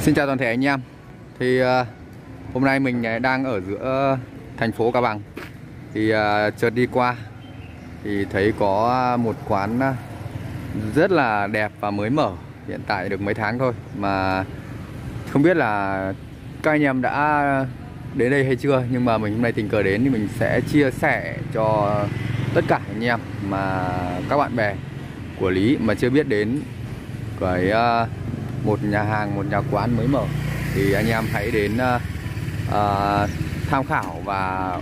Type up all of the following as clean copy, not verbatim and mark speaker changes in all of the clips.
Speaker 1: Xin chào toàn thể anh em. Thì hôm nay mình đang ở giữa thành phố Cao Bằng. Thì chợt đi qua thì thấy có một quán rất là đẹp và mới mở, hiện tại được mấy tháng thôi, mà không biết là các anh em đã đến đây hay chưa. Nhưng mà mình hôm nay tình cờ đến thì mình sẽ chia sẻ cho tất cả anh em mà các bạn bè của Lý mà chưa biết đến cái một nhà hàng, một nhà quán mới mở, thì anh em hãy đến tham khảo và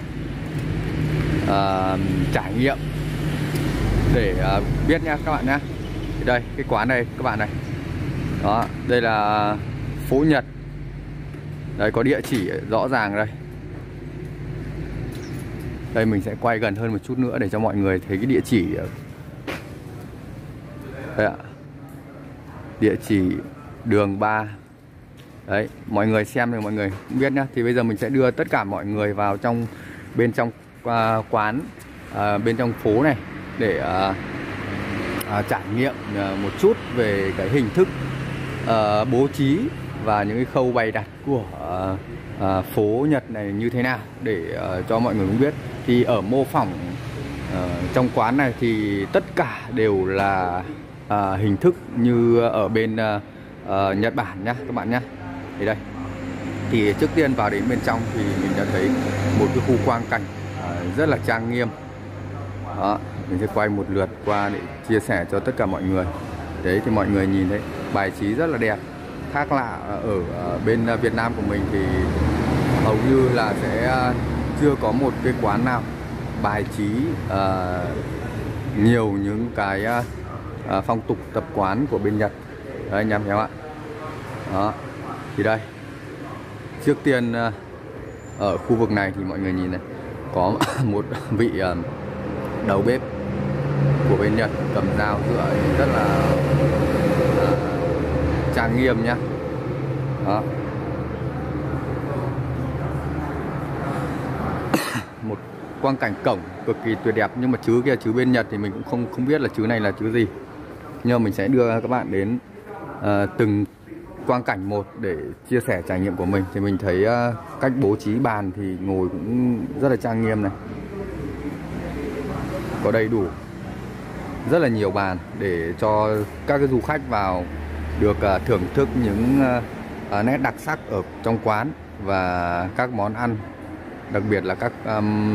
Speaker 1: trải nghiệm để biết nha các bạn nhé. Thì đây, cái quán này các bạn này, đó, đây là phố Nhật. Đây có địa chỉ rõ ràng đây. Đây mình sẽ quay gần hơn một chút nữa để cho mọi người thấy cái địa chỉ. Đây ạ, địa chỉ đường 3. Đấy, mọi người xem thì mọi người cũng biết nhá. Thì bây giờ mình sẽ đưa tất cả mọi người vào bên trong quán, bên trong phố này để trải nghiệm một chút về cái hình thức bố trí và những cái khâu bày đặt của phố Nhật này như thế nào, để cho mọi người cũng biết. Thì ở mô phỏng trong quán này thì tất cả đều là hình thức như ở bên Nhật Bản nhá các bạn nhá. Thì đây, thì trước tiên vào đến bên trong thì mình đã thấy một cái khu quang cảnh rất là trang nghiêm. Đó, mình sẽ quay một lượt qua để chia sẻ cho tất cả mọi người. Đấy, thì mọi người nhìn thấy bài trí rất là đẹp, khác lạ. Ở bên Việt Nam của mình thì hầu như là sẽ chưa có một cái quán nào bài trí nhiều những cái phong tục tập quán của bên Nhật. Đấy anh em thấy không ạ? Đó, thì đây, trước tiên ở khu vực này thì mọi người nhìn này, có một vị đầu bếp của bên Nhật cầm dao dựa rất là trang nghiêm nhá. Đó, một quang cảnh cổng cực kỳ tuyệt đẹp. Nhưng mà chứ kia, chứ bên Nhật thì mình cũng không biết là chứ này là chứ gì, nhưng mà mình sẽ đưa các bạn đến từng quang cảnh một để chia sẻ trải nghiệm của mình. Thì mình thấy cách bố trí bàn thì ngồi cũng rất là trang nghiêm này, có đầy đủ rất là nhiều bàn để cho các cái du khách vào được thưởng thức những nét đặc sắc ở trong quán và các món ăn, đặc biệt là các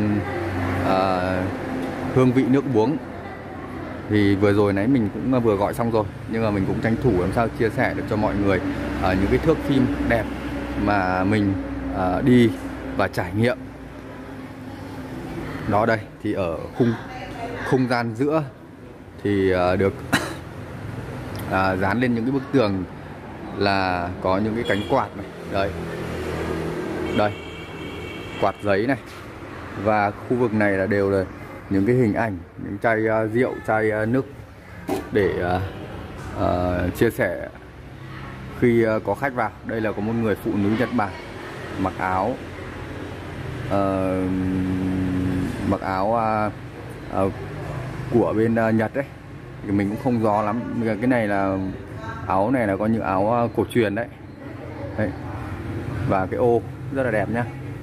Speaker 1: hương vị nước uống. Thì vừa rồi nãy mình cũng vừa gọi xong rồi, nhưng mà mình cũng tranh thủ làm sao chia sẻ được cho mọi người những cái thước phim đẹp mà mình đi và trải nghiệm. Đó, đây thì ở khung gian giữa thì được dán lên những cái bức tường là có những cái cánh quạt này. Đấy, đây, quạt giấy này. Và khu vực này là đều là những cái hình ảnh, những chai rượu, chai nước để chia sẻ khi có khách vào. Đây là có một người phụ nữ Nhật Bản mặc áo của bên Nhật đấy, thì mình cũng không rõ lắm. Cái này là áo này là có những áo cổ truyền đấy. Đấy, và cái ô rất là đẹp nhá.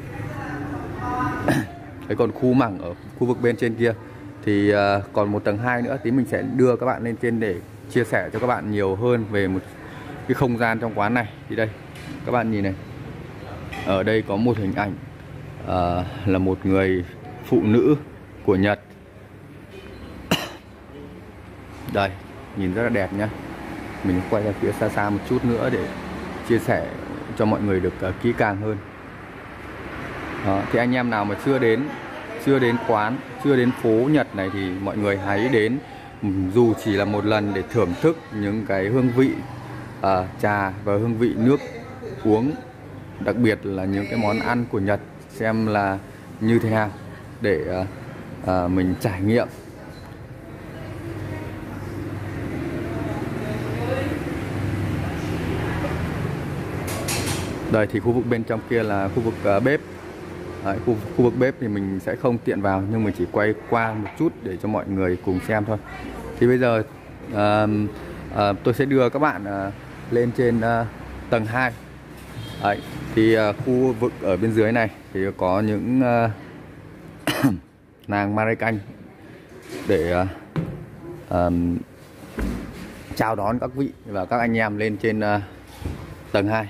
Speaker 1: Đấy, còn khu mảng ở khu vực bên trên kia thì còn một tầng 2 nữa. Tí mình sẽ đưa các bạn lên trên để chia sẻ cho các bạn nhiều hơn về một cái không gian trong quán này. Thì đây, các bạn nhìn này, ở đây có một hình ảnh là một người phụ nữ của Nhật. Đây, nhìn rất là đẹp nhá. Mình quay ra phía xa xa một chút nữa để chia sẻ cho mọi người được kỹ càng hơn. Đó, thì anh em nào mà chưa đến quán, chưa đến phố Nhật này thì mọi người hãy đến, dù chỉ là một lần, để thưởng thức những cái hương vị trà và hương vị nước uống, đặc biệt là những cái món ăn của Nhật, xem là như thế nào để mình trải nghiệm. Đây thì khu vực bên trong kia là khu vực bếp. Đấy, khu vực bếp thì mình sẽ không tiện vào, nhưng mình chỉ quay qua một chút để cho mọi người cùng xem thôi. Thì bây giờ tôi sẽ đưa các bạn lên trên tầng 2 Đấy, thì khu vực ở bên dưới này thì có những nàng ma canh để chào đón các vị và các anh em lên trên tầng 2.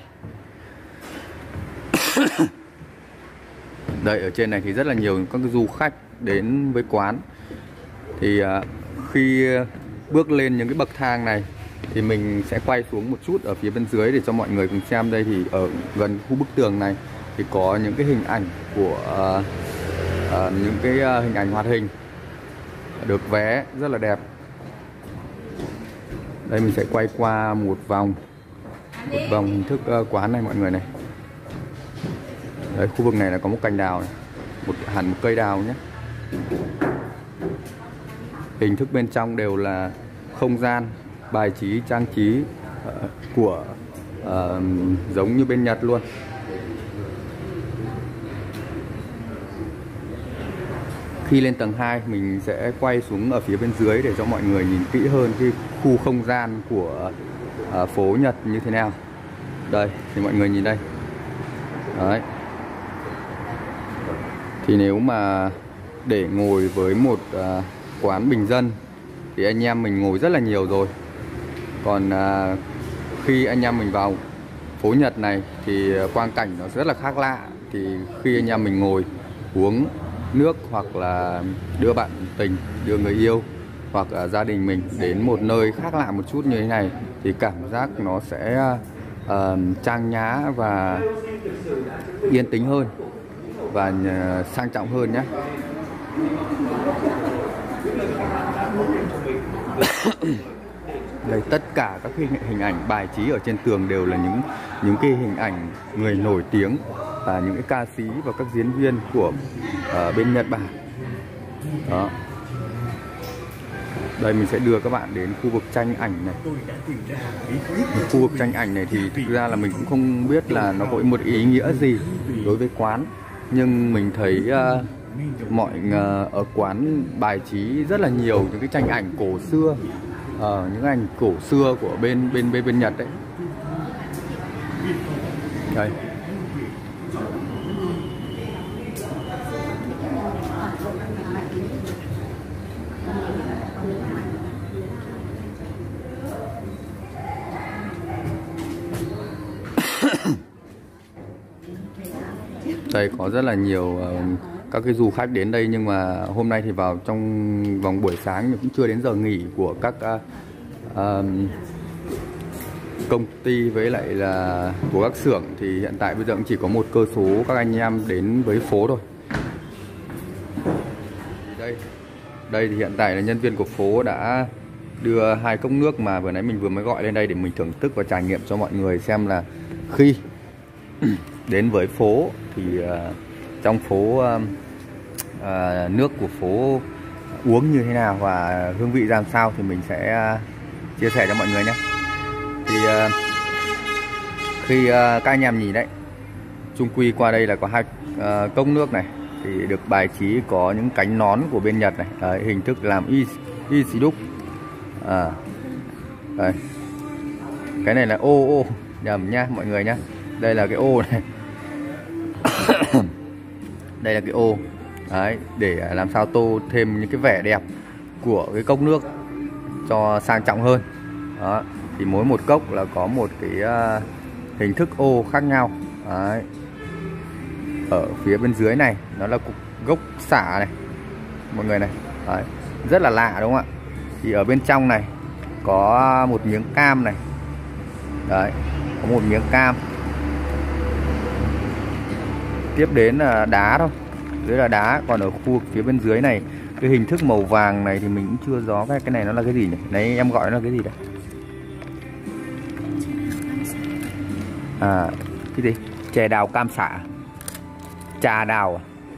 Speaker 1: Đây, ở trên này thì rất là nhiều các du khách đến với quán. Thì khi bước lên những cái bậc thang này thì mình sẽ quay xuống một chút ở phía bên dưới để cho mọi người cùng xem. Đây thì ở gần khu bức tường này thì có những cái hình ảnh của những cái hình ảnh hoạt hình được vé rất là đẹp. Đây mình sẽ quay qua một vòng hình thức quán này mọi người này. Đấy, khu vực này là có một cành đào này, hẳn một cây đào nhé. Hình thức bên trong đều là không gian bài trí trang trí của giống như bên Nhật luôn. Khi lên tầng 2 mình sẽ quay xuống ở phía bên dưới để cho mọi người nhìn kỹ hơn cái khu không gian của phố Nhật như thế nào. Đây thì mọi người nhìn đây. Đấy. Thì nếu mà để ngồi với một quán bình dân thì anh em mình ngồi rất là nhiều rồi. Còn khi anh em mình vào phố Nhật này thì quang cảnh nó rất là khác lạ. Thì khi anh em mình ngồi uống nước hoặc là đưa bạn tình, đưa người yêu hoặc gia đình mình đến một nơi khác lạ một chút như thế này thì cảm giác nó sẽ trang nhã và yên tĩnh hơn và sang trọng hơn nhé. Đây, tất cả các hình ảnh bài trí ở trên tường đều là những cái hình ảnh người nổi tiếng và những cái ca sĩ và các diễn viên của bên Nhật Bản. Đó. Đây mình sẽ đưa các bạn đến khu vực tranh ảnh này. Khu vực tranh ảnh này thì thực ra là mình cũng không biết là nó có một ý nghĩa gì đối với quán, nhưng mình thấy ở quán bài trí rất là nhiều những cái tranh ảnh cổ xưa, những ảnh cổ xưa của bên Nhật đấy. Đây. Đây có rất là nhiều các cái du khách đến đây, nhưng mà hôm nay thì vào trong vòng buổi sáng nhưng cũng chưa đến giờ nghỉ của các công ty với lại là của các xưởng. Thì hiện tại bây giờ cũng chỉ có một cơ số các anh em đến với phố thôi. Đây thì hiện tại là nhân viên của phố đã đưa 2 cốc nước mà vừa nãy mình vừa mới gọi lên đây để mình thưởng thức và trải nghiệm cho mọi người xem là khi đến với phố thì trong phố nước của phố uống như thế nào và hương vị ra làm sao thì mình sẽ chia sẻ cho mọi người nhé. Thì khi các anh em nhìn đấy, chung quy qua đây là có 2 cốc nước này thì được bài trí có những cánh nón của bên Nhật này. Đấy, hình thức làm ishiduk. Đây. Cái này là ô nhầm nha mọi người nhá. Đây là cái ô này. Đây là cái ô. Đấy, để làm sao tô thêm những cái vẻ đẹp của cái cốc nước cho sang trọng hơn. Đó, thì mỗi một cốc là có một cái hình thức ô khác nhau. Đấy. Ở phía bên dưới này nó là cục gốc xả này mọi người này. Đấy, rất là lạ đúng không ạ? Thì ở bên trong này có một miếng cam này. Đấy, có một miếng cam. Tiếp đến là đá thôi, dưới là đá. Còn ở khu vực phía bên dưới này, cái hình thức màu vàng này thì mình cũng chưa rõ cái này nó là cái gì nhỉ? Đấy, em gọi nó là cái gì đấy? À, cái gì? Chè đào cam xả, trà đào à?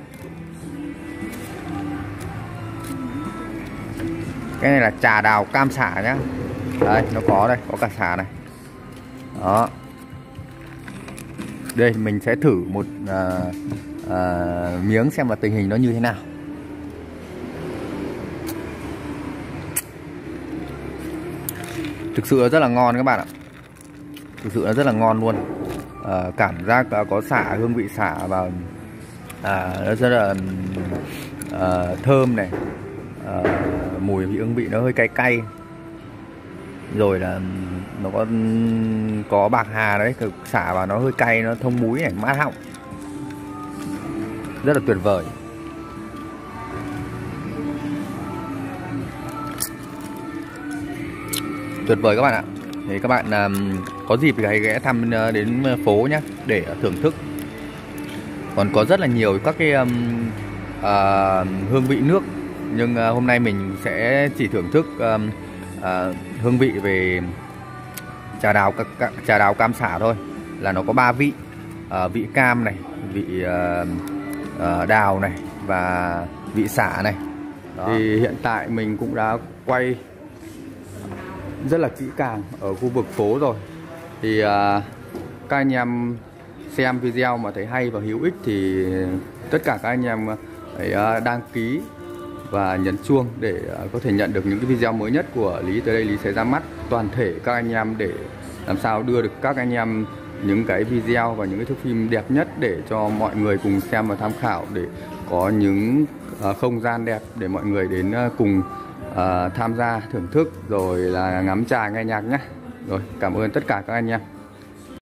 Speaker 1: Cái này là trà đào cam xả nhá. Đây, nó có đây, có cả xả này. Đó. Đây mình sẽ thử một miếng xem là tình hình nó như thế nào. Thực sự nó rất là ngon các bạn ạ. Thực sự nó rất là ngon luôn. cảm giác có xả, hương vị xả và nó rất là thơm này, mùi hương vị nó hơi cay cay, rồi là nó có bạc hà đấy, xả vào nó hơi cay, nó thông múi này, mát họng, rất là tuyệt vời. Tuyệt vời các bạn ạ. Thì các bạn có dịp thì hãy ghé thăm đến phố nhé để thưởng thức. Còn có rất là nhiều các cái hương vị nước, nhưng hôm nay mình sẽ chỉ thưởng thức hương vị về trà đào cam xả thôi. Là nó có 3 vị, vị cam này, vị đào này và vị xả này. Đó. Thì hiện tại mình cũng đã quay rất là kỹ càng ở khu vực phố rồi. Thì các anh em xem video mà thấy hay và hữu ích thì tất cả các anh em hãy đăng ký và nhấn chuông để có thể nhận được những cái video mới nhất của Lý. Tới đây Lý sẽ ra mắt toàn thể các anh em để làm sao đưa được các anh em những cái video và những cái thước phim đẹp nhất để cho mọi người cùng xem và tham khảo, để có những không gian đẹp để mọi người đến cùng tham gia thưởng thức rồi là ngắm trà nghe nhạc nhé. Rồi, cảm ơn tất cả các anh em.